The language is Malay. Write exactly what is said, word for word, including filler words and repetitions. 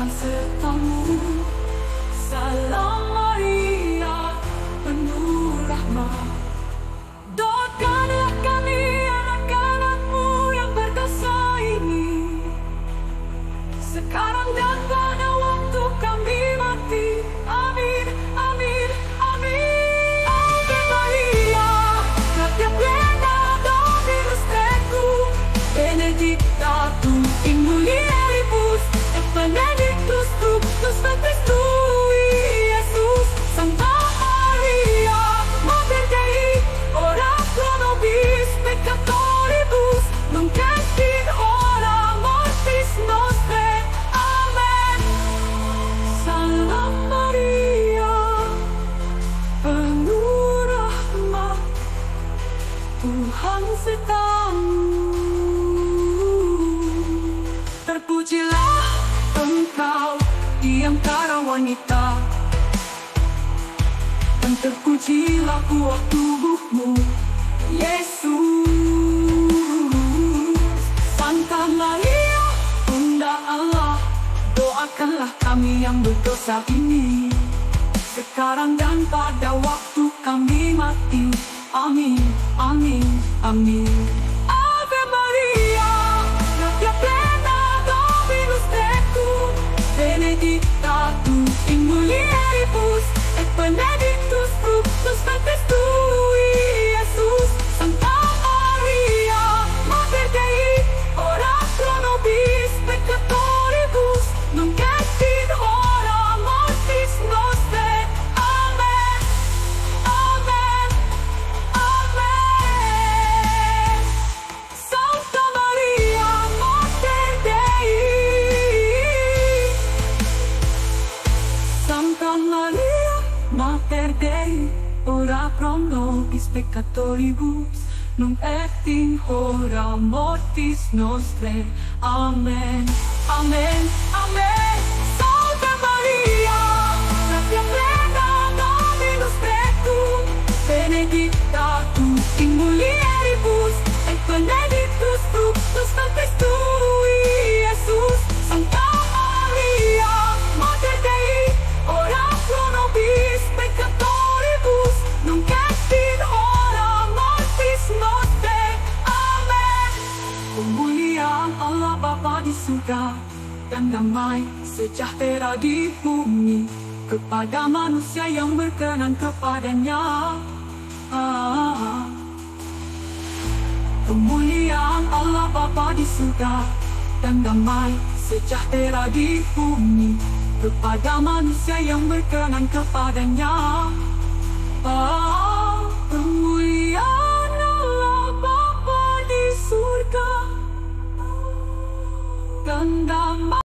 Tuhan sertamu. Salam Maria, penuh rahmat. Doakanlah kami anak-anakmu yang berdosa ini, sekarang dan pada waktu kami mati. Amin, amin, amin. Ave Maria, gratia plena, Dominus tecum, benedicta tu in mulieribus, et benedictus fructus ventris tui, Iesus. Santa Maria, Mater Dei, ora pro nobis peccatoribus, nunc et in hora mortis nostrae. Amen. Salam Maria, penuh rahmat, Tuhan sertamu. Terpujilah engkau di antara wanita, dan terpujilah buah tubuhmu, Yesus. Santa Maria, Bunda Allah, doakanlah kami yang berdosa ini, sekarang dan pada waktu kami mati. Amin, amin, amin. Ave Maria, gratia plena, Dominus tecum, benedicta tu in mulieribus, et benedictus fructus ventris tui, Iesus. Santa Maria, Mater Dei, ora pro nobis peccatoribus, nunc et in hora mortis nostrae. Amen, amen, amen. Santa Maria, Mater Dei, Santa Maria, Mater Dei, ora pro nobis peccatoribus, nunc et in hora mortis nostrae. Amen, amen, amen. Salve Maria, gratia plena, Dominus tecum, benedicta tu in mulieribus, et benedictus fructus ventris tui, Iesus. Santa Maria, Mater Dei, ora pro nobis peccatoribus, nunc et in hora mortis nostrae. Amen. Kemuliaan Allah Bapa di surga, dan damai sejahtera di bumi kepada manusia yang berkenan kepadanya. Ah. Kemuliaan Allah Bapa di surga, dan damai sejahtera di bumi kepada manusia yang berkenan kepadanya. Ah, kemuliaan Allah Bapa di surga, dan damai